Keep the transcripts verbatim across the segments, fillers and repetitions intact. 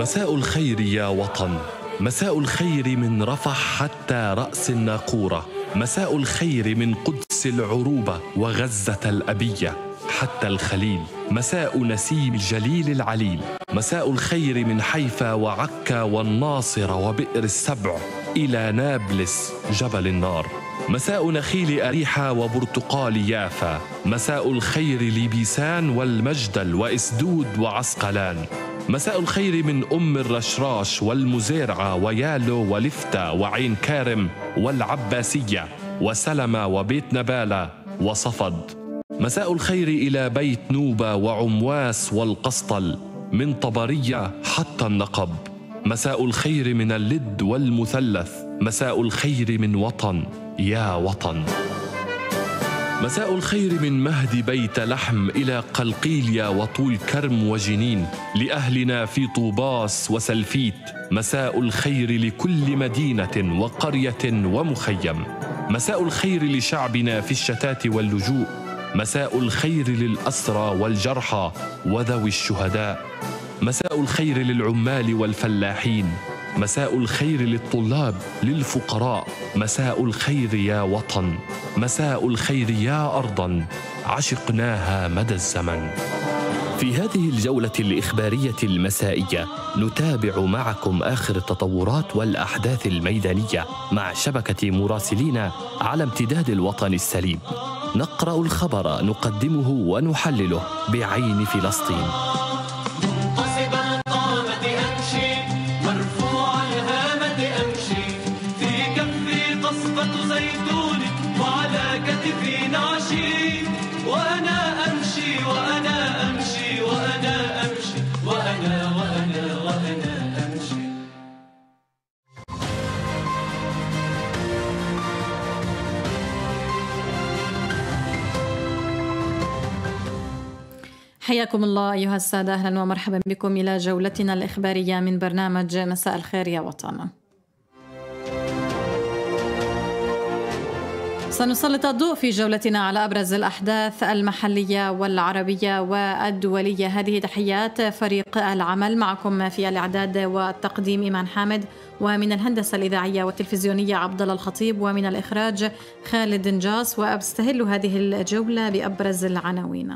مساء الخير يا وطن، مساء الخير من رفح حتى رأس الناقورة، مساء الخير من قدس العروبة وغزة الأبية حتى الخليل، مساء نسيم الجليل العليل، مساء الخير من حيفا وعكا والناصرة وبئر السبع إلى نابلس جبل النار، مساء نخيل أريحة وبرتقال يافا، مساء الخير لبيسان والمجدل وإسدود وعسقلان، مساء الخير من أم الرشراش والمزارعة ويالو ولفتة وعين كارم والعباسية وسلمة وبيت نبالة وصفد، مساء الخير إلى بيت نوبة وعمواس والقسطل من طبرية حتى النقب، مساء الخير من اللد والمثلث، مساء الخير من وطن يا وطن، مساء الخير من مهد بيت لحم إلى قلقيلية وطول كرم وجنين لأهلنا في طوباس وسلفيت، مساء الخير لكل مدينة وقرية ومخيم، مساء الخير لشعبنا في الشتات واللجوء، مساء الخير للأسرى والجرحى وذوي الشهداء، مساء الخير للعمال والفلاحين، مساء الخير للطلاب للفقراء، مساء الخير يا وطن، مساء الخير يا أرضا عشقناها مدى الزمن. في هذه الجولة الإخبارية المسائية نتابع معكم آخر التطورات والأحداث الميدانية مع شبكة مراسلين على امتداد الوطن السليم. نقرأ الخبر، نقدمه ونحلله بعين فلسطين. حياكم الله أيها السادة، أهلا ومرحبا بكم إلى جولتنا الإخبارية من برنامج مساء الخير يا وطن. سنسلط الضوء في جولتنا على أبرز الأحداث المحلية والعربية والدولية. هذه تحيات فريق العمل، معكم في الإعداد والتقديم إيمان حامد، ومن الهندسة الإذاعية والتلفزيونية عبد الله الخطيب، ومن الإخراج خالد نجاس. وأستهل هذه الجولة بأبرز العناوين.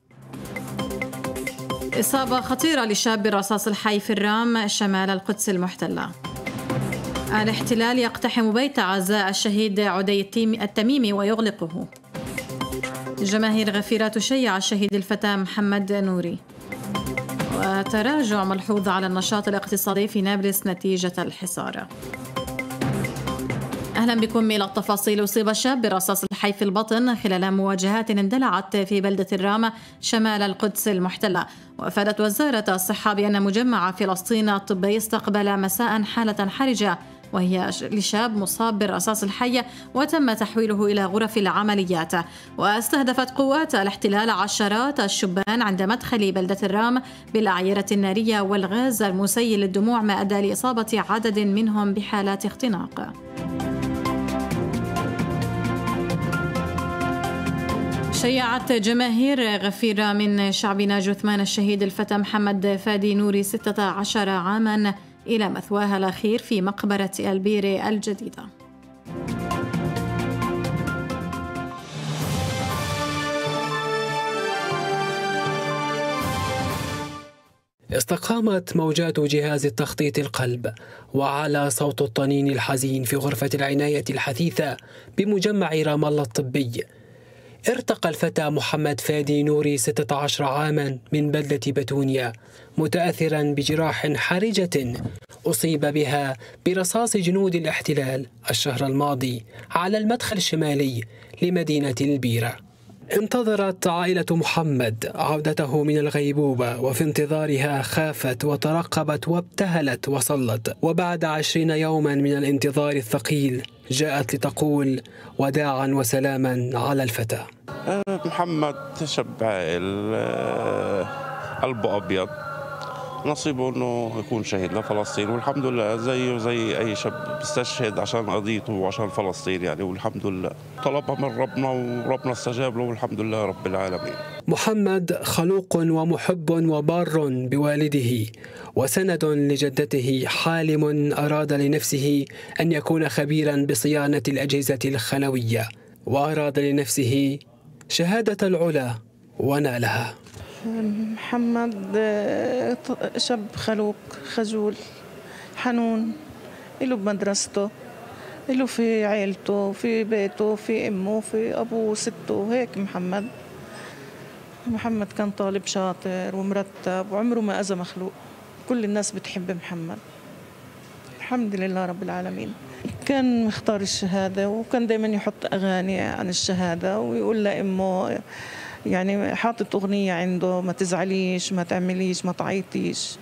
إصابة خطيرة لشاب برصاص الحي في الرام شمال القدس المحتلة. الاحتلال يقتحم بيت عزاء الشهيد عدي التميمي ويغلقه. جماهير غفيرة تشيع الشهيد الفتى محمد نوري. وتراجع ملحوظ على النشاط الاقتصادي في نابلس نتيجة الحصار. أهلا بكم إلى التفاصيل. أصيب شاب برصاص الحي في البطن خلال مواجهات اندلعت في بلدة الرام شمال القدس المحتلة. وأفادت وزارة الصحة بأن مجمع فلسطين الطبي استقبل مساء حالة حرجة وهي لشاب مصاب بالرصاص الحي، وتم تحويله إلى غرف العمليات. واستهدفت قوات الاحتلال عشرات الشبان عند مدخل بلدة الرام بالأعيرة النارية والغاز المسيل للدموع، ما أدى لإصابة عدد منهم بحالات اختناق. شيعت جماهير غفيرة من شعبنا جثمان الشهيد الفتى محمد فادي نوري ستة عشر عاما إلى مثواها الأخير في مقبرة البيرة الجديدة. استقامت موجات جهاز التخطيط القلب وعلى صوت الطنين الحزين في غرفة العناية الحثيثة بمجمع رام الله الطبي. ارتقى الفتى محمد فادي نوري ستة عشر عاما من بلدة بتونيا متأثرا بجراح حرجة أصيب بها برصاص جنود الاحتلال الشهر الماضي على المدخل الشمالي لمدينة البيرة. انتظرت عائلة محمد عودته من الغيبوبة، وفي انتظارها خافت وترقبت وابتهلت وصلت. وبعد عشرين يوما من الانتظار الثقيل جاءت لتقول وداعا وسلاما على الفتى. محمد شاب عاقل، قلبه أبيض، نصيبه انه يكون شهيد لفلسطين، والحمد لله زيه زي اي شاب بيستشهد عشان قضيته وعشان فلسطين يعني، والحمد لله طلبها من ربنا وربنا استجاب له والحمد لله رب العالمين. محمد خلوق ومحب وبار بوالده وسند لجدته، حالم أراد لنفسه أن يكون خبيرا بصيانة الأجهزة الخلوية، وأراد لنفسه شهادة العلا ونالها. محمد شاب خلوق خجول حنون، له بمدرسته، له في عائلته، في بيته، في أمه، في أبوه وسته، هيك محمد. محمد كان طالب شاطر ومرتب وعمره ما أذى مخلوق، كل الناس بتحب محمد الحمد لله رب العالمين. كان مختار الشهادة وكان دايما يحط أغاني عن الشهادة ويقول لأمه، يعني حاطط أغنية عنده، ما تزعليش، ما تعمليش، ما تعيطيش،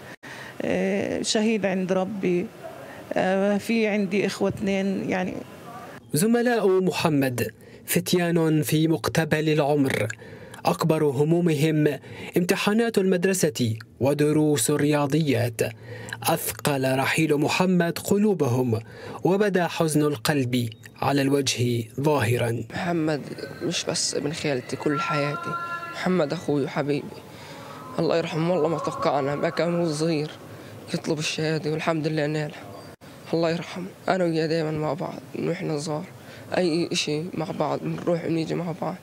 شهيد عند ربي، في عندي إخوة اثنين. يعني زملاء محمد فتيان في مقتبل العمر، أكبر همومهم امتحانات المدرسة ودروس الرياضيات. أثقل رحيل محمد قلوبهم وبدا حزن القلب على الوجه ظاهرا. محمد مش بس ابن خالتي، كل حياتي. محمد أخوي وحبيبي، الله يرحمه. والله ما توقعنا، ما كان صغير يطلب الشهادة والحمد لله نالها، الله يرحمه. أنا وياه دائما مع بعض من وإحنا صغار، أي إشي مع بعض بنروح ونيجي مع بعض.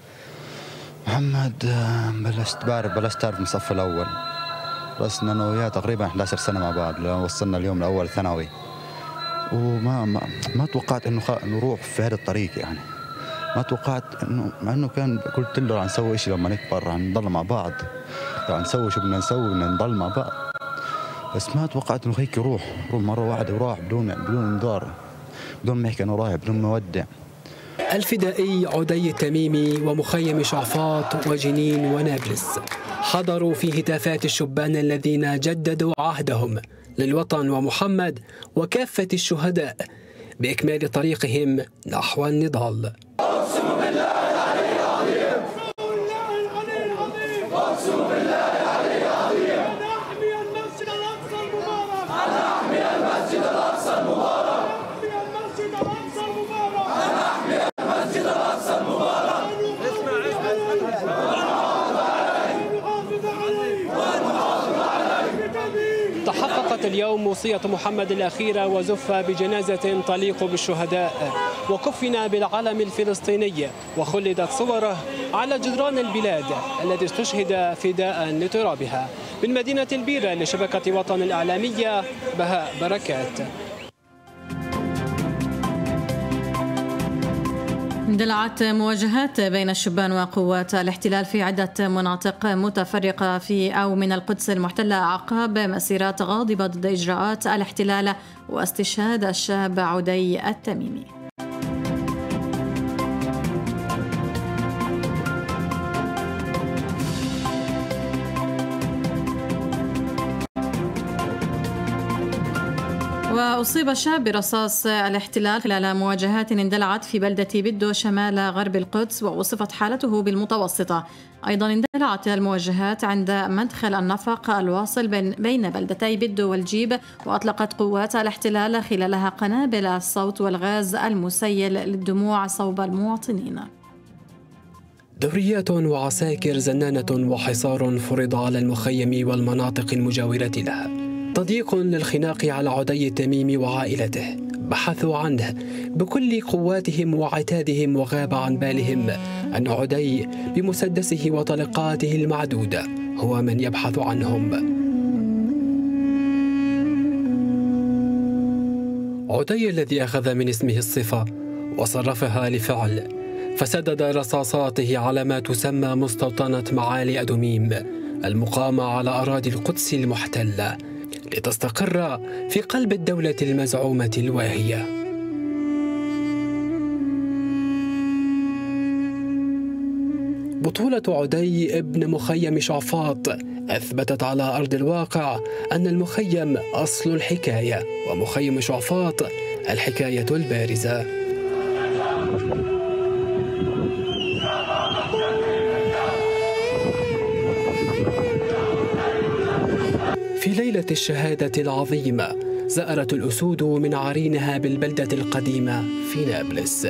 محمد بلشت بعرف بلشت أعرف من الصف الأول، بس أنا وياه تقريبا إحدى عشرة سنة مع بعض لما وصلنا اليوم الأول ثانوي، وما ما, ما توقعت إنه نروح في هذا الطريق. يعني ما توقعت إنه، مع إنه كان قلت له رح نسوي إشي لما نكبر، رح نضل مع بعض، رح نسوي شو بدنا نسوي، بدنا نضل مع بعض، بس ما توقعت إنه هيك يروح يروح مرة واحدة وراح بدون بدون انذار، بدون ما يحكي إنه رايح، بدون ما يودع. الفدائي عدي التميمي ومخيم شعفاط وجنين ونابلس حضروا في هتافات الشبان الذين جددوا عهدهم للوطن ومحمد وكافة الشهداء بإكمال طريقهم نحو النضال. أقسم بالله العلي العظيم، أقسم بالله العلي العظيم، أنا أحمي المسجد الأقصى المبارك، أنا أحمي المسجد الأقصى المبارك، أنا أحمي المسجد الأقصى المبارك، أنا أحمي المسجد الأقصى المبارك. اسمع اسمع تحققت اليوم وصية محمد الأخيرة وزف بجنازة تليق بالشهداء، وكفن بالعلم الفلسطيني، وخلدت صوره على جدران البلاد التي استشهد فداء لترابها. من مدينة البيرة لشبكة وطن الإعلامية، بهاء بركات. اندلعت مواجهات بين الشبان وقوات الاحتلال في عدة مناطق متفرقة في أو من القدس المحتلة عقب مسيرات غاضبة ضد إجراءات الاحتلال واستشهاد الشاب عدي التميمي. وأصيب شاب برصاص الاحتلال خلال مواجهات اندلعت في بلدة بدو شمال غرب القدس، ووصفت حالته بالمتوسطة. أيضا اندلعت المواجهات عند مدخل النفق الواصل بين بلدتي بدو والجيب، وأطلقت قوات الاحتلال خلالها قنابل الصوت والغاز المسيل للدموع صوب المواطنين. دوريات وعساكر زنانة وحصار فرض على المخيم والمناطق المجاورة لها، تضييق للخناق على عدي التميمي وعائلته. بحثوا عنه بكل قواتهم وعتادهم، وغاب عن بالهم أن عدي بمسدسه وطلقاته المعدودة هو من يبحث عنهم. عدي الذي أخذ من اسمه الصفة وصرفها لفعل، فسدد رصاصاته على ما تسمى مستوطنة معالي أدوميم المقامة على أراضي القدس المحتلة، لتستقر في قلب الدولة المزعومة الواهية. بطولة عدي ابن مخيم شعفاط أثبتت على أرض الواقع أن المخيم أصل الحكاية، ومخيم شعفاط الحكاية البارزة. في ليلة الشهادة العظيمة زأرت الأسود من عرينها بالبلدة القديمة في نابلس.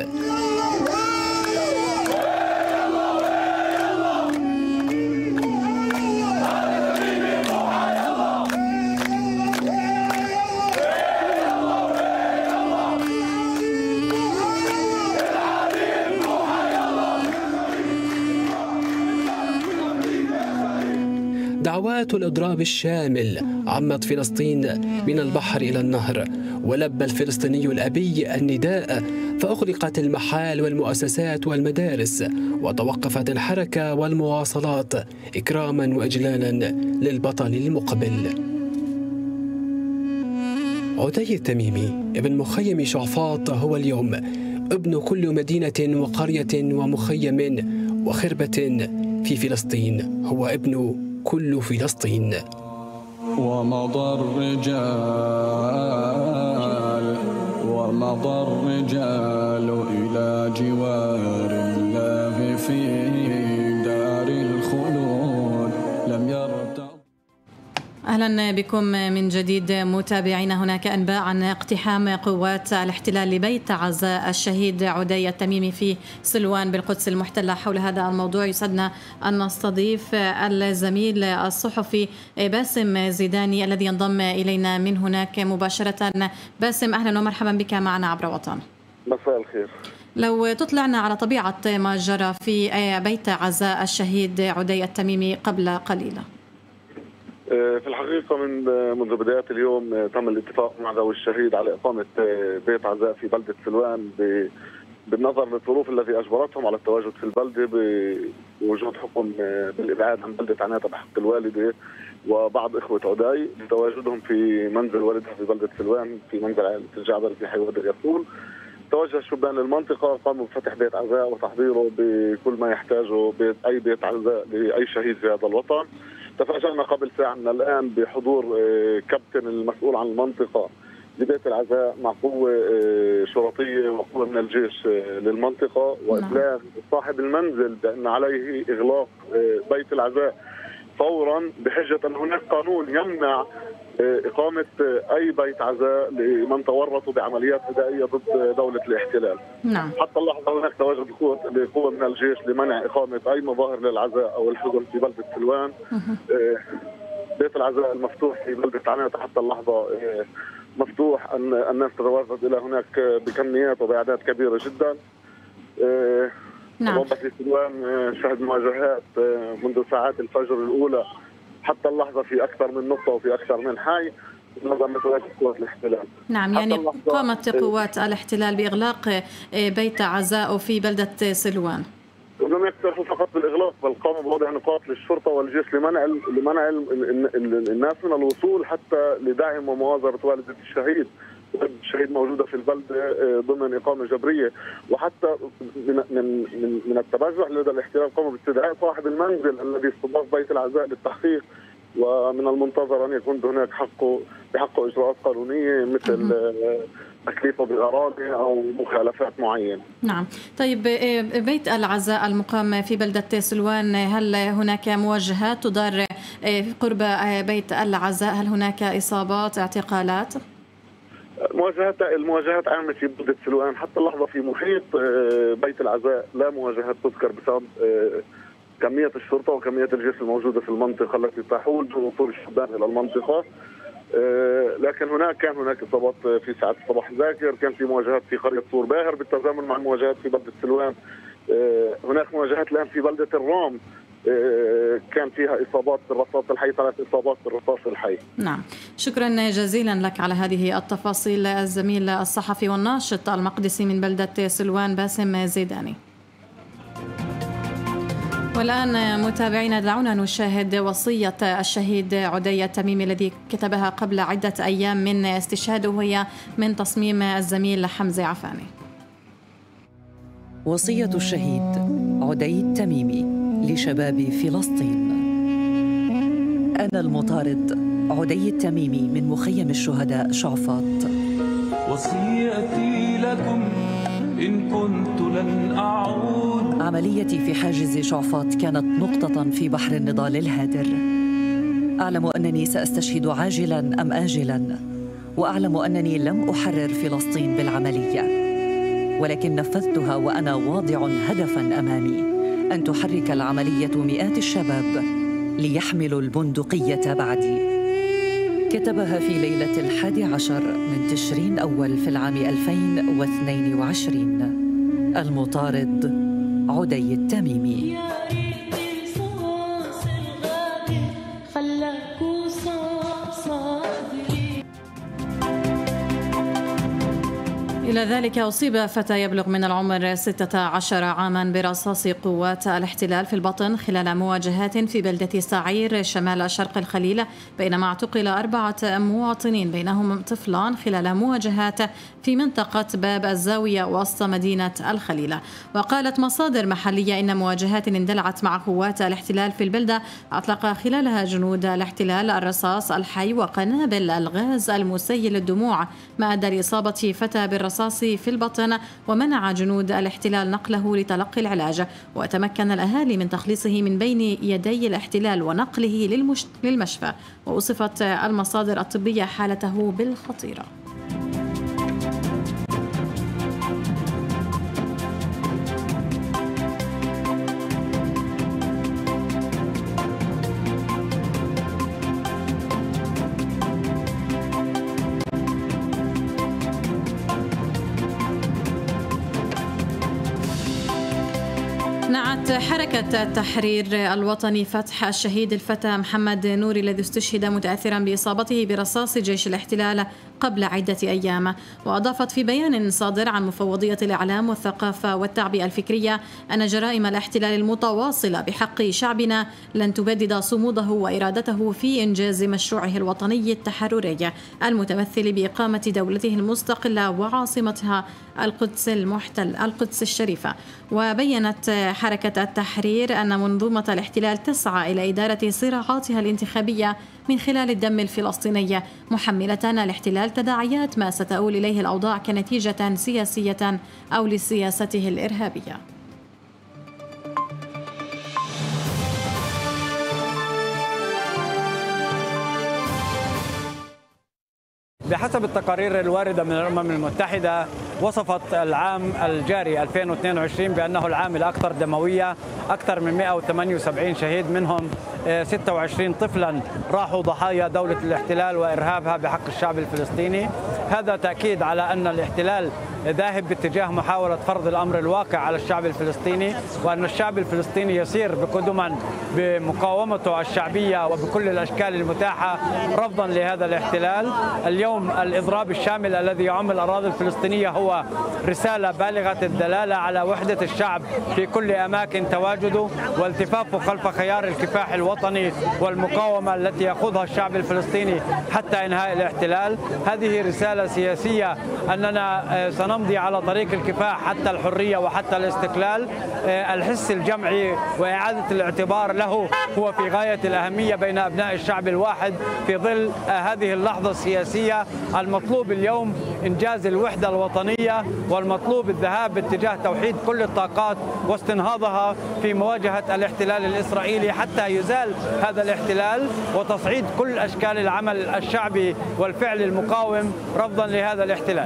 دعوات الإضراب الشامل عمت فلسطين من البحر إلى النهر، ولبى الفلسطيني الأبي النداء، فأغلقت المحال والمؤسسات والمدارس، وتوقفت الحركة والمواصلات إكراما وإجلالا للبطل المقبل. عدي التميمي ابن مخيم شعفاط هو اليوم ابن كل مدينة وقرية ومخيم وخربة في فلسطين، هو ابن كل فلسطين. ومضى الرجال ومضى الرجال إلى جوار الله في دار الخلود لم يرتض. أهلا بكم من جديد متابعينا. هناك أنباء عن اقتحام قوات الاحتلال لبيت عزاء الشهيد عدي التميمي في سلوان بالقدس المحتلة. حول هذا الموضوع يسعدنا أن نستضيف الزميل الصحفي باسم زيداني الذي ينضم إلينا من هناك مباشرة. باسم، أهلا ومرحبا بك معنا عبر وطن. مساء الخير. لو تطلعنا على طبيعة ما جرى في بيت عزاء الشهيد عدي التميمي قبل قليل. في الحقيقة من منذ بداية اليوم تم الاتفاق مع ذوي الشهيد على إقامة بيت عزاء في بلدة سلوان بالنظر للظروف التي أجبرتهم على التواجد في البلدة بوجود حكم بالإبعاد عن بلدة عناتة بحق الوالدة وبعض إخوة عدي لتواجدهم في منزل والدها في بلدة سلوان في منزل عائلة الجعبر في حي وادي اليرقون. توجه الشبان للمنطقة، قاموا بفتح بيت عزاء وتحضيره بكل ما يحتاجه بيت أي بيت عزاء لأي شهيد في هذا الوطن. تفاجأنا قبل ساعة من الآن بحضور كابتن المسؤول عن المنطقة لبيت العزاء مع قوة شرطية وقوة من الجيش للمنطقة، وإبلاغ صاحب المنزل بأن عليه إغلاق بيت العزاء فورا بحجة أن هناك قانون يمنع إقامة أي بيت عزاء لمن تورطوا بعمليات فدائية ضد دولة الاحتلال. نعم. حتى اللحظة هناك تواجد قوة من الجيش لمنع إقامة أي مظاهر للعزاء أو الحزن في بلدة سلوان. بيت العزاء المفتوح في بلدة عناتة حتى اللحظة مفتوح، أن الناس تتواجد إلى هناك بكميات وبأعداد كبيرة جدا. نعم. وبلدة سلوان شهد مواجهات منذ ساعات الفجر الأولى حتى اللحظة في أكثر من نقطة وفي أكثر من حي نظام متواجد قوات الاحتلال. نعم، يعني قامت قوات الاحتلال بإغلاق بيت عزاء في بلدة سلوان. لم يكتفوا فقط بالإغلاق بل قاموا بوضع نقاط للشرطة والجيش لمنع لمنع الناس من الوصول حتى لدعم ومؤازرة والدة الشهيد. الشهيد موجودة في البلدة ضمن إقامة جبرية، وحتى من من من التبجح لدى الاحتلال قاموا باستدعاء صاحب المنزل الذي استضاف بيت العزاء للتحقيق، ومن المنتظر أن يكون هناك حقه بحقه إجراءات قانونية مثل تكليفه بالأراضي أو مخالفات معينة. نعم. طيب، بيت العزاء المقام في بلدة سلوان، هل هناك مواجهات تدار قرب بيت العزاء؟ هل هناك إصابات، اعتقالات؟ مواجهات المواجهات عامة في بلدة سلوان حتى اللحظة في محيط بيت العزاء لا مواجهات تذكر بسبب كمية الشرطة وكمية الجيش الموجودة في المنطقة التي تحول بوصول الشبان إلى المنطقة. لكن هناك كان هناك إصابات في ساعات الصباح الباكر، كان في مواجهات في قرية صور باهر بالتزامن مع المواجهات في بلدة سلوان. هناك مواجهات الآن في بلدة الرام كان فيها إصابات بالرصاص الحي، ثلاث إصابات بالرصاص الحي. نعم، شكرا جزيلا لك على هذه التفاصيل الزميل الصحفي والناشط المقدسي من بلدة سلوان باسم زيداني. والآن متابعينا دعونا نشاهد وصية الشهيد عدي التميمي الذي كتبها قبل عدة أيام من استشهاده، وهي من تصميم الزميل حمزة عفاني. وصية الشهيد عدي التميمي لشباب فلسطين. أنا المطارد عدي التميمي من مخيم الشهداء شعفاط. وصيتي لكم إن كنت لن أعود. عمليتي في حاجز شعفاط كانت نقطة في بحر النضال الهادر. أعلم أنني سأستشهد عاجلاً أم آجلاً، وأعلم أنني لم أحرر فلسطين بالعملية، ولكن نفذتها وأنا واضع هدفاً أمامي أن تحرك العملية مئات الشباب ليحملوا البندقية بعدي. كتبها في ليلة الحادي عشر من تشرين أول في العام ألفين واثنين وعشرين. المطارد عدي التميمي. إلى ذلك أصيب فتى يبلغ من العمر ستة عشر عاما برصاص قوات الاحتلال في البطن خلال مواجهات في بلدة سعير شمال شرق الخليل، بينما اعتقل أربعة مواطنين بينهم طفلان خلال مواجهات في منطقة باب الزاوية وسط مدينة الخليل. وقالت مصادر محلية إن مواجهات اندلعت مع قوات الاحتلال في البلدة أطلق خلالها جنود الاحتلال الرصاص الحي وقنابل الغاز المسيل للدموع، ما أدى لإصابة فتى بالرصاص في البطن ومنع جنود الاحتلال نقله لتلقي العلاج. وتمكن الأهالي من تخليصه من بين يدي الاحتلال ونقله للمش... للمشفى. ووصفت المصادر الطبية حالته بالخطيرة. نعت حركة التحرير الوطني فتح الشهيد الفتى محمد نوري الذي استشهد متأثرا بإصابته برصاص جيش الاحتلال قبل عدة أيام. وأضافت في بيان صادر عن مفوضية الإعلام والثقافة والتعبئة الفكرية أن جرائم الاحتلال المتواصلة بحق شعبنا لن تبدد صموده وإرادته في إنجاز مشروعه الوطني التحرري المتمثل بإقامة دولته المستقلة وعاصمتها القدس المحتل القدس الشريفة. وبينت حركة التحرير أن منظومة الاحتلال تسعى إلى إدارة صراعاتها الانتخابية من خلال الدم الفلسطيني، محملة الاحتلال تداعيات ما ستؤول إليه الأوضاع كنتيجة سياسية أو لسياسته الإرهابية. بحسب التقارير الواردة من الأمم المتحدة، وصفت العام الجاري ألفين واثنين وعشرين بأنه العام الأكثر دموية. أكثر من مئة وثمانية وسبعين شهيد، منهم ستة وعشرين طفلا راحوا ضحايا دولة الاحتلال وإرهابها بحق الشعب الفلسطيني. هذا تأكيد على أن الاحتلال ذاهب باتجاه محاولة فرض الأمر الواقع على الشعب الفلسطيني، وأن الشعب الفلسطيني يسير بقدما بمقاومته الشعبية وبكل الأشكال المتاحة رفضا لهذا الاحتلال. اليوم الإضراب الشامل الذي يعم الأراضي الفلسطينية هو رسالة بالغة الدلالة على وحدة الشعب في كل أماكن تواجده والتفافه خلف خيار الكفاح الوطني والمقاومة التي يخوضها الشعب الفلسطيني حتى إنهاء الاحتلال. هذه رسالة سياسية أننا سنمضي على طريق الكفاح حتى الحرية وحتى الاستقلال. الحس الجمعي وإعادة الاعتبار له هو في غاية الأهمية بين أبناء الشعب الواحد في ظل هذه اللحظة السياسية. المطلوب اليوم إنجاز الوحدة الوطنية، والمطلوب الذهاب باتجاه توحيد كل الطاقات واستنهاضها في مواجهة الاحتلال الإسرائيلي حتى يزال هذا الاحتلال، وتصعيد كل أشكال العمل الشعبي والفعل المقاوم رفضا لهذا الاحتلال.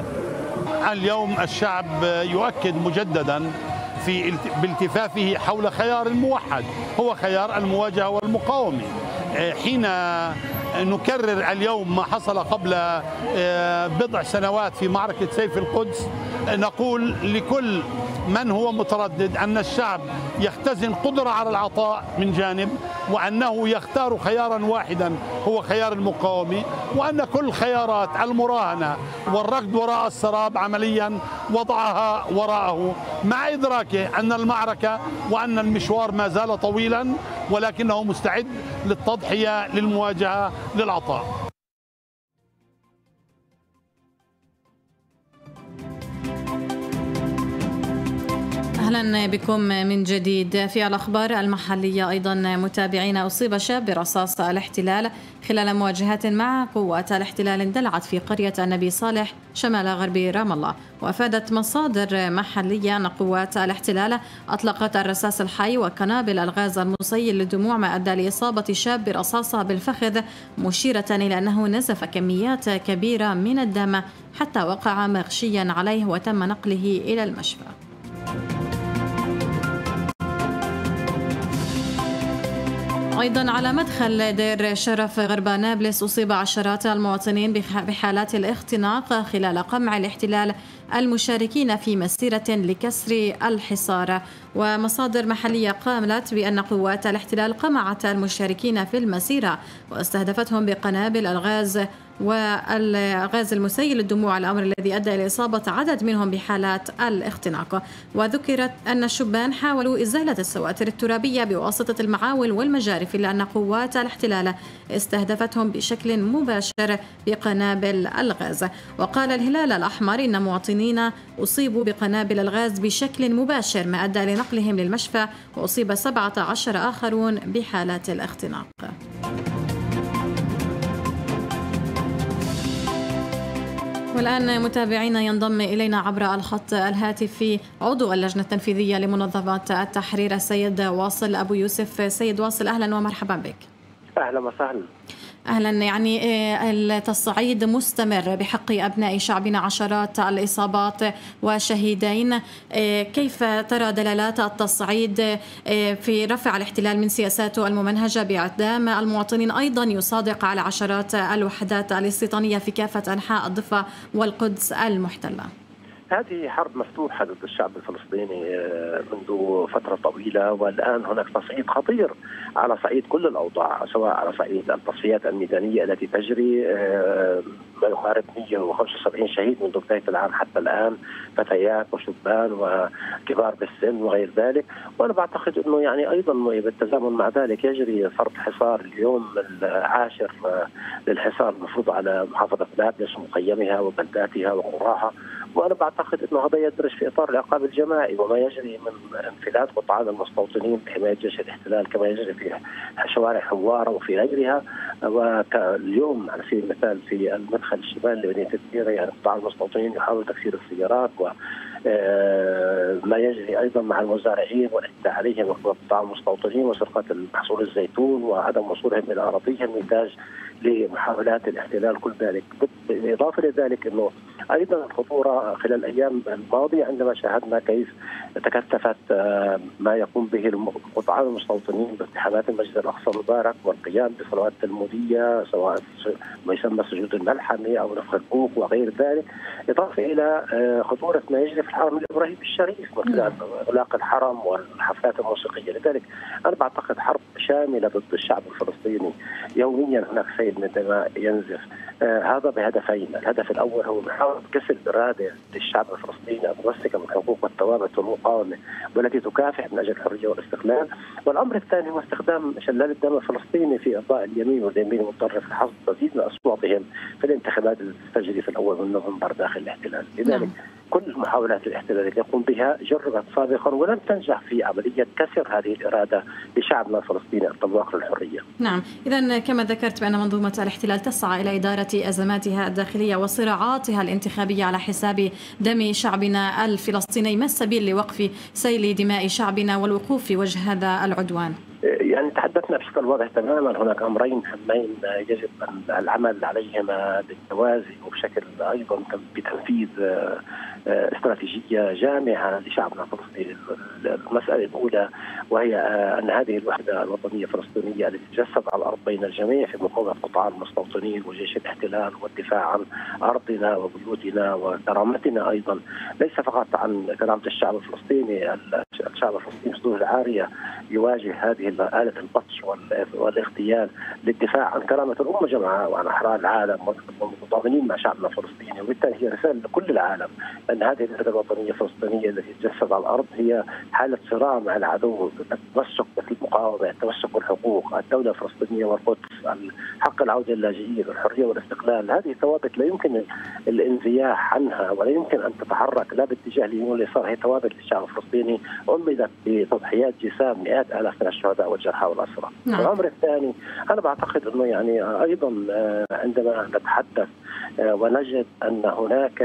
اليوم الشعب يؤكد مجددا في بالتفافه حول خيار موحد، هو خيار المواجهة والمقاومة. حين نكرر اليوم ما حصل قبل بضع سنوات في معركة سيف القدس، نقول لكل من هو متردد أن الشعب يختزن قدرة على العطاء من جانب، وأنه يختار خيارا واحدا هو خيار المقاومة، وأن كل خيارات المراهنة والركض وراء السراب عمليا وضعها وراءه، مع إدراكه أن المعركة وأن المشوار ما زال طويلا، ولكنه مستعد للتضحية للمواجهة للعطاء. أهلا أهلا بكم من جديد. في الأخبار المحلية أيضا متابعينا، أصيب شاب برصاص الاحتلال خلال مواجهات مع قوات الاحتلال اندلعت في قرية النبي صالح شمال غرب رام الله. وأفادت مصادر محلية أن قوات الاحتلال أطلقت الرصاص الحي وقنابل الغاز المسيل للدموع ما أدى لإصابة شاب برصاصة بالفخذ، مشيرة إلى أنه نزف كميات كبيرة من الدم حتى وقع مغشيا عليه وتم نقله إلى المشفى. أيضا على مدخل دير شرف غرب نابلس أصيب عشرات المواطنين بحالات الاختناق خلال قمع الاحتلال المشاركين في مسيرة لكسر الحصار. ومصادر محلية قالت بأن قوات الاحتلال قمعت المشاركين في المسيرة واستهدفتهم بقنابل الغاز والغاز المسيل للدموع، الأمر الذي أدى إلى إصابة عدد منهم بحالات الاختناق. وذكرت أن الشبان حاولوا إزالة السواتر الترابية بواسطة المعاول والمجارف، إلا أن قوات الاحتلال استهدفتهم بشكل مباشر بقنابل الغاز. وقال الهلال الأحمر إن مواطنين أصيبوا بقنابل الغاز بشكل مباشر ما أدى لنقلهم للمشفى، وأصيب سبعة عشر آخرون بحالات الاختناق. والآن متابعينا ينضم إلينا عبر الخط الهاتفي عضو اللجنة التنفيذية لمنظمة التحرير السيد واصل أبو يوسف. سيد واصل، أهلا ومرحبا بك. أهلا وسهلا. أهلا. يعني التصعيد مستمر بحق أبناء شعبنا، عشرات الإصابات وشهيدين، كيف ترى دلالات التصعيد في رفع الاحتلال من سياساته الممنهجة بإعدام المواطنين، أيضا يصادق على عشرات الوحدات الاستيطانية في كافة أنحاء الضفة والقدس المحتلة؟ هذه حرب مفتوحة ضد الشعب الفلسطيني منذ فترة طويلة، والآن هناك تصعيد خطير على صعيد كل الأوضاع، سواء على صعيد التصفيات الميدانية التي تجري، ما يقارب مئة وخمسة وسبعين شهيد منذ بداية العام حتى الآن، فتيات وشبان وكبار بالسن وغير ذلك. وأنا بعتقد أنه يعني أيضا بالتزامن مع ذلك يجري فرض حصار اليوم العاشر للحصار المفروض على محافظة نابلس ومخيمها وبلداتها وقراها. وأنا بعتقد أنه هذا يدرج في إطار العقاب الجماعي وما يجري من انفلات قطعان المستوطنين بحماية جيش الاحتلال، كما يجري في شوارع حوارة وفي غيرها. واليوم على سبيل المثال في المدخل الشمالي لمدينة الديرة يعني قطاع المستوطنين يحاول تكسير السيارات، و ما يجري أيضا مع المزارعين والاعتداء عليهم وقطاع المستوطنين وسرقة محصول الزيتون وعدم وصولهم إلى أراضيهم نتاج لمحاولات الاحتلال. كل ذلك بالإضافة لذلك أنه أيضا الخطورة خلال الأيام الماضية عندما شاهدنا كيف تكثفت ما يقوم به قطاع المستوطنين باقتحامات المسجد الأقصى المبارك والقيام بصلوات تلمودية، سواء ما يسمى سجود الملحمة أو نفخ البوق وغير ذلك، إضافة إلى خطورة ما يجري في الحرم الإبراهيمي الشريف من خلال إغلاق الحرم والحفلات الموسيقية. لذلك أنا بعتقد حرب شاملة ضد الشعب الفلسطيني. يوميا هناك سيل من الدماء ينزف، آه هذا بهدفين. الهدف الأول هو محاولة كسر الإرادة للشعب الفلسطيني المتمسكة من حقوق والثوابت والمقاومة والتي تكافح من أجل الحرية والاستقلال. والأمر الثاني هو استخدام شلال الدم الفلسطيني في إرضاء اليمين واليمين المتطرف لحصد مزيد من أصواتهم في الانتخابات التي تجري في الأول من نوفمبر داخل الاحتلال. لذلك كل محاولات الاحتلال التي يقوم بها جربت سابقا ولم تنجح في عملية كسر هذه الإرادة لشعبنا الفلسطيني الطواق للحرية. نعم، إذا كما ذكرت بأن منظومة الاحتلال تسعى إلى إدارة أزماتها الداخلية وصراعاتها الانتخابية على حساب دم شعبنا الفلسطيني، ما السبيل لوقف سيل دماء شعبنا والوقوف في وجه هذا العدوان؟ يعني تحدثنا بشكل واضح تماما، هناك امرين هامين يجب العمل عليهما بالتوازي وبشكل ايضا بتنفيذ استراتيجيه جامعه لشعبنا الفلسطيني. المساله الاولى وهي ان هذه الوحده الوطنيه الفلسطينيه التي تجسد على الارض بين الجميع في مقاومه قطاع المستوطنين وجيش الاحتلال والدفاع عن ارضنا وبيوتنا وكرامتنا، ايضا ليس فقط عن كرامه الشعب الفلسطيني. الشعب الفلسطيني صدور عاريه يواجه هذه آلة البطش والاغتيال للدفاع عن كرامة الأمة جمعاء وعن أحرار العالم والمتضامنين مع شعبنا الفلسطيني. وبالتالي هي رسالة لكل العالم أن هذه الإرادة الوطنية الفلسطينية التي تجسد على الأرض هي حالة صراع مع العدو، التمسك بالمقاومة، التمسك بالحقوق، الدولة الفلسطينية والقدس، حق العودة للاجئين، الحرية والاستقلال. هذه ثوابت لا يمكن الانزياح عنها ولا يمكن أن تتحرك لا باتجاه اليمين ولا اليسار. هي ثوابت للشعب الفلسطيني أمدت بتضحيات جسام مئات آلاف من الشهداء والجرحى والأسرى. نعم. الأمر الثاني أنا بعتقد أنه يعني أيضا عندما نتحدث ونجد أن هناك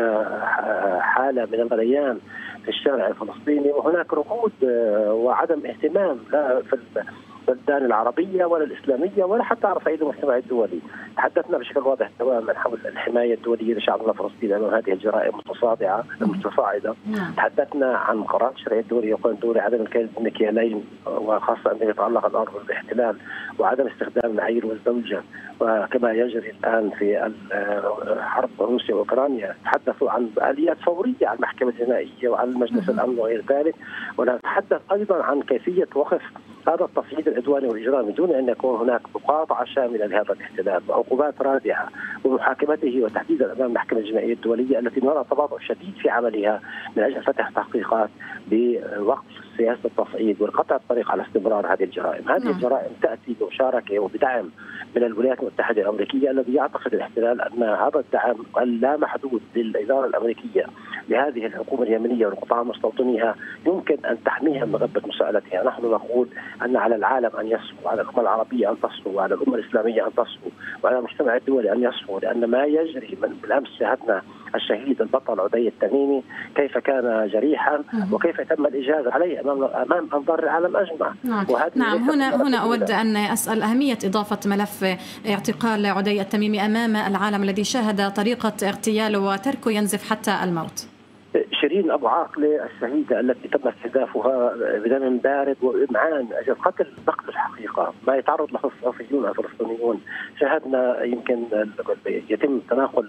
حالة من الغليان في الشارع الفلسطيني وهناك ركود وعدم اهتمام لا في البلدان العربية ولا الإسلامية ولا حتى على صعيد المجتمع الدولي. تحدثنا بشكل واضح تماما حول الحماية الدولية لشعبنا الفلسطيني أمام هذه الجرائم المتصاعدة المتصاعدة. تحدثنا عن قرارات الشرعية الدولية يقول دوري عدم الكيل بالمكيالين وخاصة عندما يتعلق الأمر بالاحتلال وعدم استخدام المعايير والزوجة وكما يجري الآن في حرب روسيا وأوكرانيا. تحدثوا عن آليات فورية على المحكمة الجنائية وعلى مجلس الأمن وغير ذلك. ونتحدث أيضا عن كيفية وقف هذا التصعيد العدواني والإجرامي دون أن يكون هناك مقاطعة شاملة لهذا الاحتلال وعقوبات رادعة ومحاكمته وتحديدا أمام المحكمة الجنائية الدولية التي نرى تباطؤ شديد في عملها من أجل فتح تحقيقات بوقف سياسة التصعيد والقطع الطريق على استمرار هذه الجرائم. هذه نعم. الجرائم تأتي بمشاركة وبدعم من الولايات المتحدة الأمريكية الذي يعتقد الاحتلال أن هذا الدعم اللا محدود للإدارة الأمريكية لهذه الحكومة اليمنية والقطاع مستوطنيها يمكن أن تحميها من غبة مساءلتها. نحن نقول أن على العالم أن يصفو، وعلى الأمة العربية أن تصفو، وعلى الأمة الإسلامية أن تصفو، وعلى المجتمع الدولي أن يصفو، لأن ما يجري من بالأمس شاهدنا الشهيد البطل عدي التميمي كيف كان جريحا وكيف تم الإجازة عليه أمام أمام أنظار العالم أجمع. نعم, نعم. هنا هنا أود أن أسأل أهمية إضافة ملف اعتقال عدي التميمي أمام العالم الذي شاهد طريقة اغتياله وتركه ينزف حتى الموت. شيرين أبو عاقلة الشهيدة التي تم استهدافها بدم بارد وإمعان أجل قتل نقل الحقيقة ما يتعرض له الصحفيون الفلسطينيون. شاهدنا يمكن يتم تناقل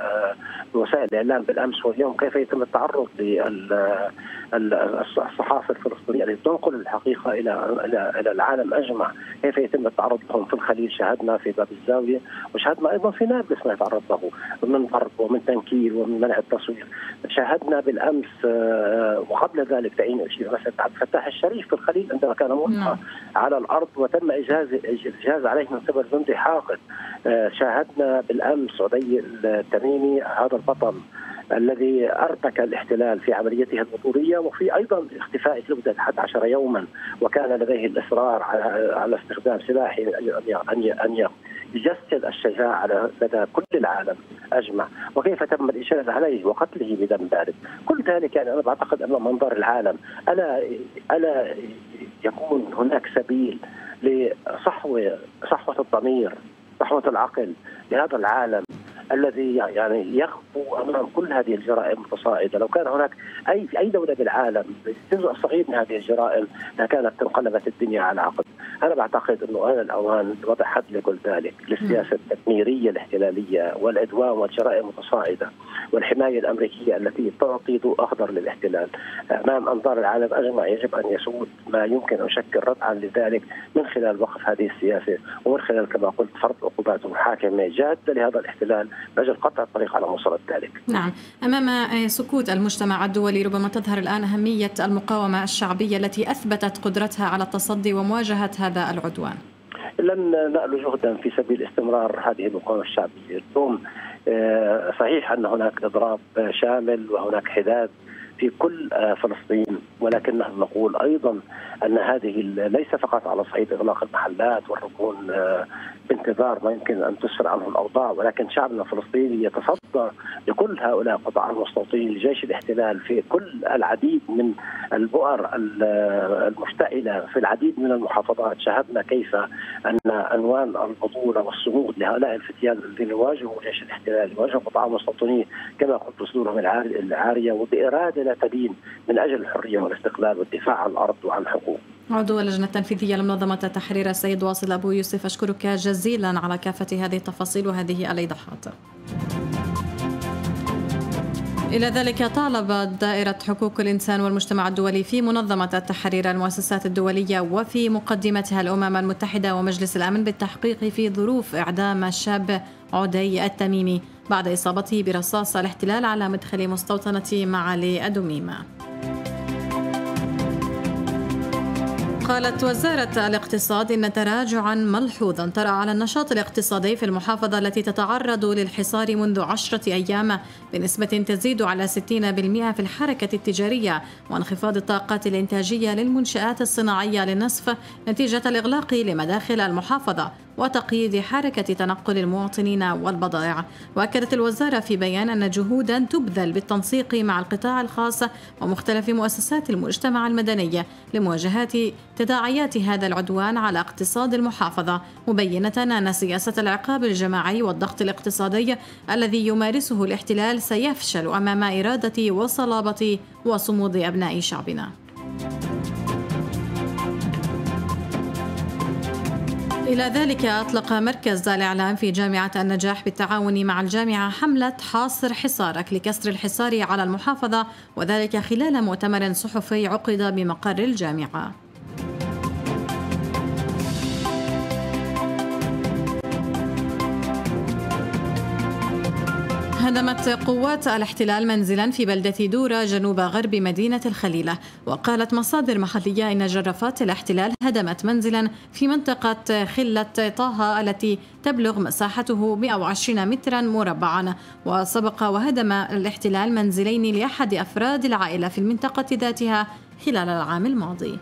وسائل الإعلام بالأمس واليوم كيف يتم التعرض للصحافة الفلسطينية التي تنقل الحقيقة إلى إلى العالم أجمع، كيف يتم التعرض لهم في الخليل. شاهدنا في باب الزاوية وشاهدنا أيضا في نابلس ما يتعرض له من ضرب ومن تنكيل ومن منع التصوير. شاهدنا بالأمس وقبل ذلك تعيين مثلا عبد الفتاح الشريف في الخليل عندما كان ملقى على الأرض وتم إجاز إجاز عليه من قبل جندي حاقد. شاهدنا بالأمس عدي التميمي هذا البطل الذي أرتك الاحتلال في عمليته البطولية وفي أيضا اختفائه لمدة أحد عشر يوما وكان لديه الإصرار على على استخدام سلاحه أن أن يجسد الشجاعة لدى كل العالم أجمع وكيف تم الإشارة عليه وقتله بدم بارد. كل ذلك يعني أنا بعتقد أن منظر العالم ألا ألا يكون هناك سبيل لصحوة صحوة الضمير صحوة العقل لهذا العالم الذي يعني يخفو أمام كل هذه الجرائم المتصاعدة. لو كان هناك أي في أي دولة بالعالم جزء صغير من هذه الجرائم لكانت انقلبت الدنيا على عقب. أنا بعتقد أنه آن الأوان وضع حد لكل ذلك للسياسة التدميرية الاحتلالية والعدوان والجرائم المتصاعدة والحماية الأمريكية التي تعطي ضوء أخضر للاحتلال أمام أنظار العالم أجمع. يجب أن يسود ما يمكن أن يشكل ردعا لذلك من خلال وقف هذه السياسة ومن خلال كما قلت فرض عقوبات محاكمة جادة لهذا الاحتلال لأجل قطع الطريق على مصر ذلك. نعم. أمام سكوت المجتمع الدولي ربما تظهر الآن أهمية المقاومة الشعبية التي أثبتت قدرتها على التصدي ومواجهة هذا العدوان. لن نأل جهدا في سبيل استمرار هذه المقاومة الشعبية. اليوم صحيح أن هناك إضراب شامل وهناك حداد في كل فلسطين ولكن نحن نقول أيضا أن هذه ليس فقط على صعيد إغلاق المحلات والركون بانتظار ما يمكن أن تسفر عنه الأوضاع ولكن شعبنا الفلسطيني يتصدى لكل هؤلاء قطاع المستوطنين لجيش الاحتلال في كل العديد من البؤر المشتعلة في العديد من المحافظات. شاهدنا كيف أن عنوان البطولة والصمود لهؤلاء الفتيان الذين يواجهوا جيش الاحتلال يواجهوا قطاع المستوطنين كما قلت صدورهم العارية وبإرادة لا تدين من أجل الحرية والاستقلال والدفاع عن الأرض وعن الحقوق. عضو اللجنة التنفيذية لمنظمة التحرير السيد واصل أبو يوسف أشكرك جزيلا على كافة هذه التفاصيل وهذه الإيضاحات. إلى ذلك طالبت دائرة حقوق الإنسان والمجتمع الدولي في منظمة التحرير المؤسسات الدولية وفي مقدمتها الأمم المتحدة ومجلس الأمن بالتحقيق في ظروف إعدام الشاب عدي التميمي بعد إصابته برصاص الاحتلال على مدخل مستوطنة معالي أدوميم. قالت وزارة الاقتصاد إن تراجعا ملحوظا طرأ على النشاط الاقتصادي في المحافظة التي تتعرض للحصار منذ عشرة أيام بنسبة تزيد على ستين بالمئة في الحركة التجارية، وانخفاض الطاقات الإنتاجية للمنشآت الصناعية للنصف نتيجة الإغلاق لمداخل المحافظة وتقييد حركة تنقل المواطنين والبضائع. وأكدت الوزارة في بيان أن جهودا تبذل بالتنسيق مع القطاع الخاص ومختلف مؤسسات المجتمع المدني لمواجهة تداعيات هذا العدوان على اقتصاد المحافظة، مبينة أن سياسة العقاب الجماعي والضغط الاقتصادي الذي يمارسه الاحتلال سيفشل أمام إرادة وصلابة وصمود أبناء شعبنا. إلى ذلك أطلق مركز الإعلام في جامعة النجاح بالتعاون مع الجامعة حملة حاصر حصارك لكسر الحصار على المحافظة، وذلك خلال مؤتمر صحفي عقد بمقر الجامعة. هدمت قوات الاحتلال منزلا في بلدة دورة جنوب غرب مدينة الخليلة. وقالت مصادر محلية إن جرافات الاحتلال هدمت منزلا في منطقة خلة طه التي تبلغ مساحته مئة وعشرين مترا مربعا. وسبق وهدم الاحتلال منزلين لأحد أفراد العائلة في المنطقة ذاتها خلال العام الماضي.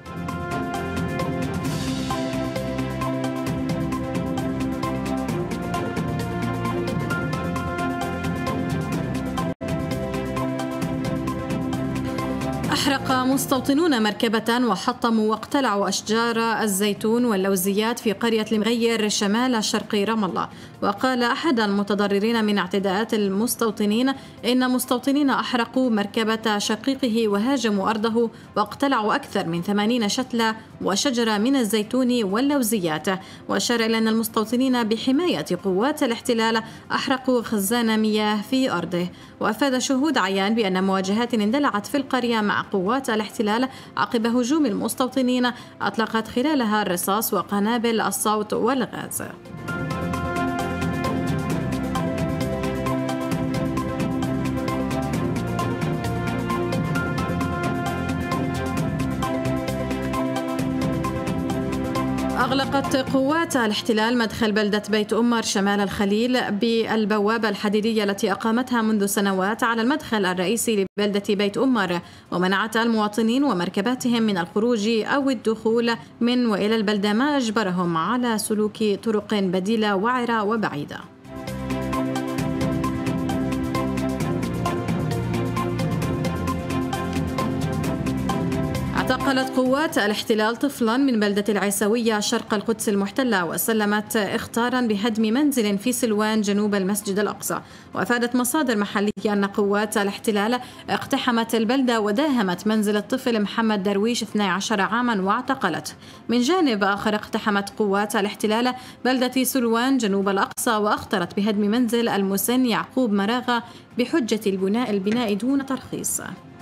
أحرق مستوطنون مركبة وحطموا واقتلعوا أشجار الزيتون واللوزيات في قرية المغير شمال شرق رام الله. وقال أحد المتضررين من اعتداءات المستوطنين إن مستوطنين أحرقوا مركبة شقيقه وهاجموا أرضه واقتلعوا أكثر من ثمانين شتلة وشجرة من الزيتون واللوزيات. وأشار إلى أن المستوطنين بحماية قوات الاحتلال أحرقوا خزان مياه في أرضه. وأفاد شهود عيان بأن مواجهات اندلعت في القرية مع قوات الاحتلال عقب هجوم المستوطنين أطلقت خلالها الرصاص وقنابل الصوت والغاز. أغلقت قوات الاحتلال مدخل بلدة بيت أمر شمال الخليل بالبوابة الحديدية التي أقامتها منذ سنوات على المدخل الرئيسي لبلدة بيت أمر، ومنعت المواطنين ومركباتهم من الخروج أو الدخول من وإلى البلدة، ما أجبرهم على سلوك طرق بديلة وعرة وبعيدة. اعتقلت قوات الاحتلال طفلا من بلدة العيسوية شرق القدس المحتلة، وسلمت اخطارا بهدم منزل في سلوان جنوب المسجد الأقصى. وأفادت مصادر محلية أن قوات الاحتلال اقتحمت البلدة وداهمت منزل الطفل محمد درويش اثني عشر عاما واعتقلته. من جانب آخر اقتحمت قوات الاحتلال بلدة سلوان جنوب الأقصى وأخطرت بهدم منزل المسن يعقوب مراغة بحجة البناء البناء دون ترخيص.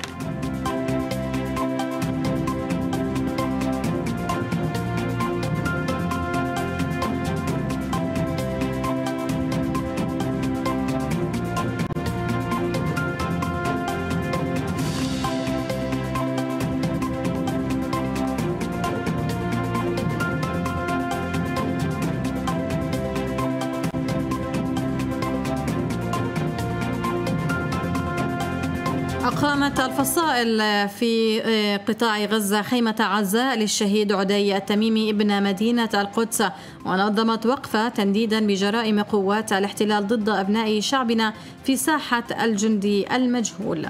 أقامت الفصائل في قطاع غزة خيمة عزاء للشهيد عدي التميمي ابن مدينة القدس، ونظمت وقفة تنديدا بجرائم قوات الاحتلال ضد أبناء شعبنا في ساحة الجندي المجهول.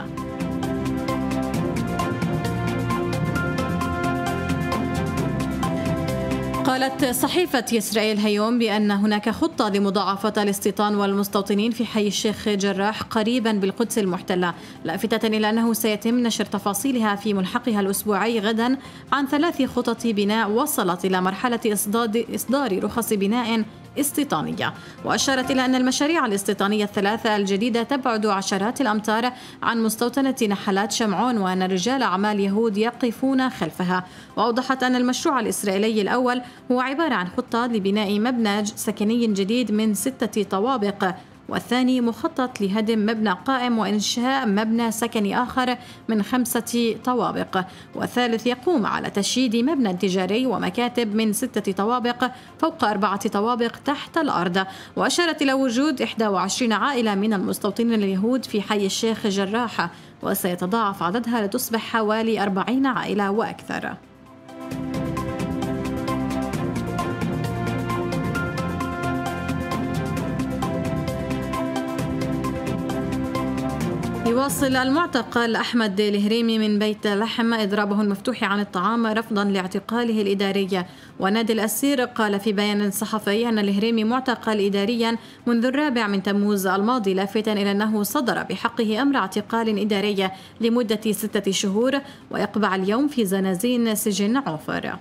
قالت صحيفة إسرائيل هيوم بأن هناك خطة لمضاعفة الاستيطان والمستوطنين في حي الشيخ جراح قريبا بالقدس المحتلة، لافتة إلى أنه سيتم نشر تفاصيلها في ملحقها الأسبوعي غدا عن ثلاث خطط بناء وصلت إلى مرحلة إصدار رخص بناء استيطانية. وأشارت إلى أن المشاريع الاستيطانية الثلاثة الجديدة تبعد عشرات الأمتار عن مستوطنة نحلات شمعون، وأن رجال أعمال يهود يقفون خلفها. وأوضحت أن المشروع الإسرائيلي الأول هو عبارة عن خطة لبناء مبنى سكني جديد من ستة طوابق والثاني مخطط لهدم مبنى قائم وإنشاء مبنى سكني آخر من خمسة طوابق، والثالث يقوم على تشييد مبنى تجاري ومكاتب من ستة طوابق فوق أربعة طوابق تحت الأرض. وأشارت إلى وجود إحدى وعشرين عائلة من المستوطنين اليهود في حي الشيخ جراح، وسيتضاعف عددها لتصبح حوالي أربعين عائلة وأكثر. يواصل المعتقل أحمد الهريمي من بيت لحم إضرابه المفتوح عن الطعام رفضا لاعتقاله الإداري. ونادي الأسير قال في بيان صحفي أن الهريمي معتقل إداريا منذ الرابع من تموز الماضي، لافتا إلى أنه صدر بحقه أمر اعتقال إداري لمدة ستة شهور ويقبع اليوم في زنازين سجن عوفر.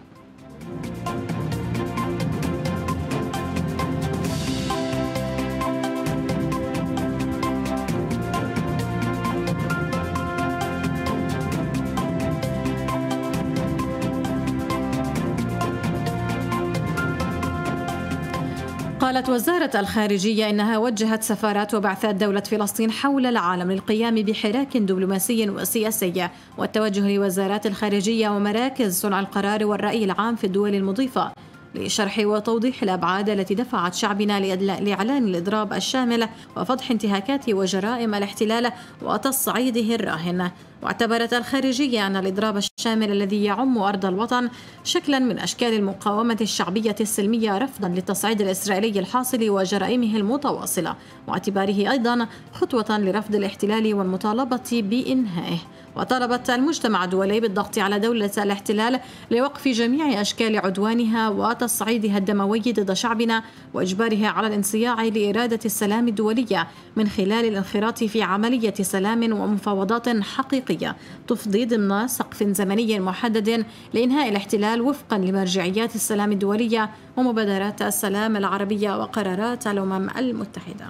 قالت وزارة الخارجية إنها وجهت سفارات وبعثات دولة فلسطين حول العالم للقيام بحراك دبلوماسي وسياسي والتوجه لوزارات الخارجية ومراكز صنع القرار والرأي العام في الدول المضيفة لشرح وتوضيح الأبعاد التي دفعت شعبنا لإعلان الإضراب الشامل وفضح انتهاكات وجرائم الاحتلال وتصعيده الراهن. واعتبرت الخارجية أن الإضراب الشامل الذي يعم أرض الوطن شكلا من أشكال المقاومة الشعبية السلمية رفضا للتصعيد الإسرائيلي الحاصل وجرائمه المتواصلة، واعتباره أيضا خطوة لرفض الاحتلال والمطالبة بإنهائه. وطالبت المجتمع الدولي بالضغط على دولة الاحتلال لوقف جميع أشكال عدوانها وتصعيدها الدموي ضد شعبنا وإجبارها على الانصياع لإرادة السلام الدولية من خلال الانخراط في عملية سلام ومفاوضات حقيقية تفضي ضمن سقف زمني محدد لإنهاء الاحتلال وفقا لمرجعيات السلام الدولية ومبادرات السلام العربية وقرارات الأمم المتحدة.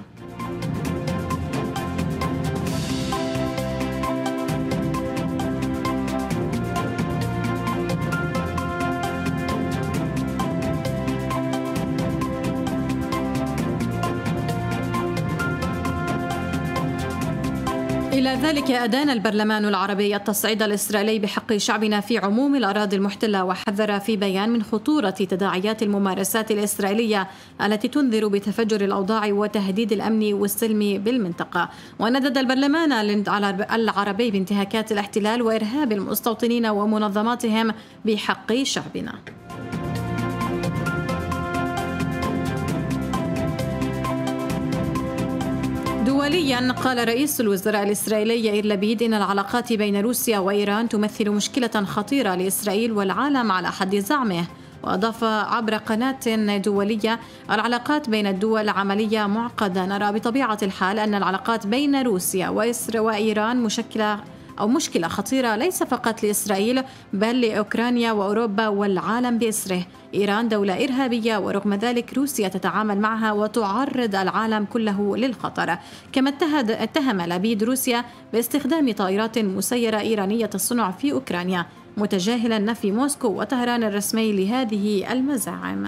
إلى ذلك أدان البرلمان العربي التصعيد الإسرائيلي بحق شعبنا في عموم الأراضي المحتلة، وحذر في بيان من خطورة تداعيات الممارسات الإسرائيلية التي تنذر بتفجر الأوضاع وتهديد الأمن والسلم بالمنطقة. وندد البرلمان العربي بانتهاكات الاحتلال وإرهاب المستوطنين ومنظماتهم بحق شعبنا. دوليا قال رئيس الوزراء الإسرائيلي يائير لبيد إن العلاقات بين روسيا وإيران تمثل مشكلة خطيرة لإسرائيل والعالم على حد زعمه. وأضاف عبر قناة دولية: العلاقات بين الدول عملية معقدة، نرى بطبيعة الحال أن العلاقات بين روسيا وإيران مشكلة أو مشكلة خطيرة ليس فقط لإسرائيل بل لأوكرانيا وأوروبا والعالم بأسره. إيران دولة إرهابية ورغم ذلك روسيا تتعامل معها وتعرض العالم كله للخطر. كما اتهم لبيد روسيا باستخدام طائرات مسيرة إيرانية الصنع في أوكرانيا، متجاهلا نفي موسكو وطهران الرسمي لهذه المزاعم.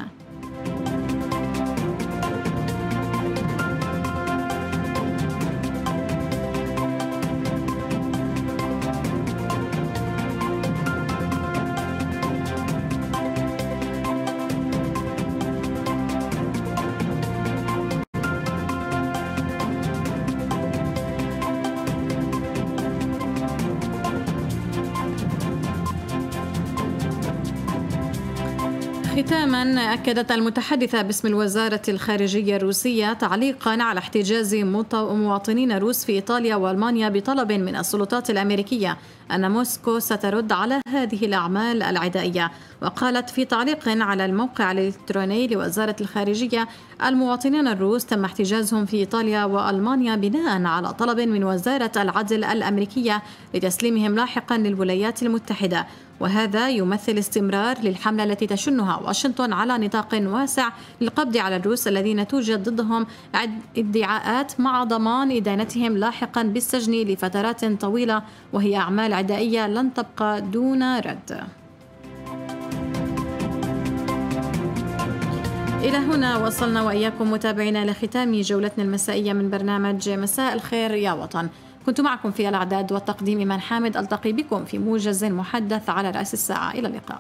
ختاما، أكدت المتحدثة باسم الوزارة الخارجية الروسية تعليقا على احتجاز مواطنين روس في إيطاليا وألمانيا بطلب من السلطات الأمريكية أن موسكو سترد على هذه الأعمال العدائية. وقالت في تعليق على الموقع الإلكتروني لوزارة الخارجية: المواطنين الروس تم احتجازهم في إيطاليا وألمانيا بناء على طلب من وزارة العدل الأمريكية لتسليمهم لاحقا للولايات المتحدة، وهذا يمثل استمرار للحملة التي تشنها واشنطن على نطاق واسع للقبض على الروس الذين توجد ضدهم ادعاءات مع ضمان إدانتهم لاحقا بالسجن لفترات طويلة، وهي أعمال عدائية لن تبقى دون رد. إلى هنا وصلنا وإياكم متابعينا لختام جولتنا المسائية من برنامج مساء الخير يا وطن. كنت معكم في الإعداد والتقديم إيمان حامد. ألتقي بكم في موجز محدث على رأس الساعة. إلى اللقاء.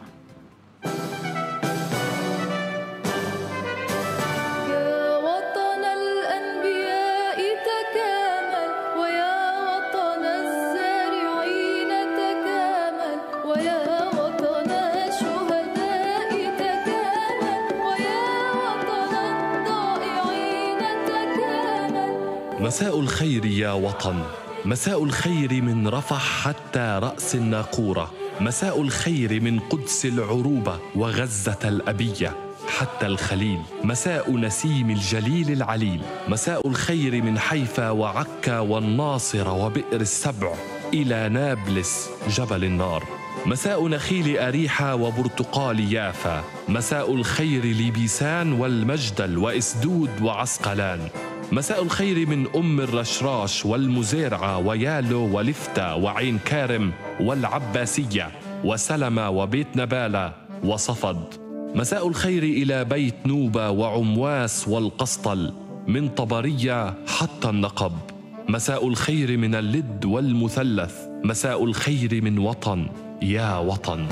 مساء الخير يا وطن، مساء الخير من رفح حتى رأس الناقورة، مساء الخير من قدس العروبة وغزة الأبية حتى الخليل، مساء نسيم الجليل العليل، مساء الخير من حيفا وعكا والناصرة وبئر السبع إلى نابلس جبل النار، مساء نخيل أريحة وبرتقال يافا، مساء الخير لبيسان والمجدل وإسدود وعسقلان، مساء الخير من أم الرشراش والمزارعة ويالو ولفتة وعين كارم والعباسية وسلمة وبيت نبالة وصفد، مساء الخير إلى بيت نوبة وعمواس والقسطل من طبرية حتى النقب، مساء الخير من اللد والمثلث، مساء الخير من وطن يا وطن،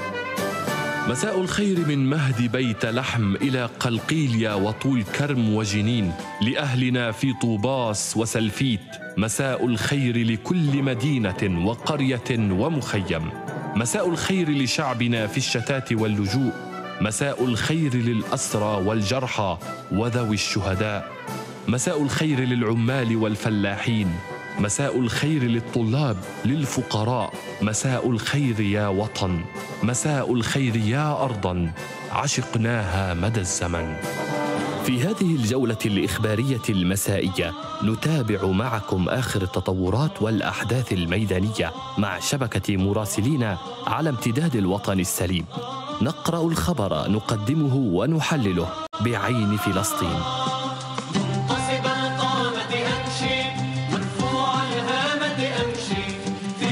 مساء الخير من مهد بيت لحم إلى قلقيلية وطول كرم وجنين لأهلنا في طوباس وسلفيت، مساء الخير لكل مدينة وقرية ومخيم، مساء الخير لشعبنا في الشتات واللجوء، مساء الخير للأسرى والجرحى وذوي الشهداء، مساء الخير للعمال والفلاحين، مساء الخير للطلاب للفقراء، مساء الخير يا وطن، مساء الخير يا أرضا عشقناها مدى الزمن. في هذه الجولة الإخبارية المسائية نتابع معكم آخر التطورات والأحداث الميدانية مع شبكة مراسلين على امتداد الوطن السليم. نقرأ الخبر، نقدمه ونحلله بعين فلسطين.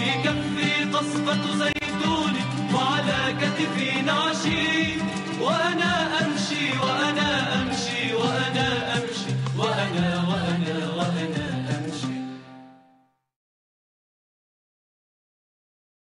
زيتون وعلى كتفي نعشي وأنا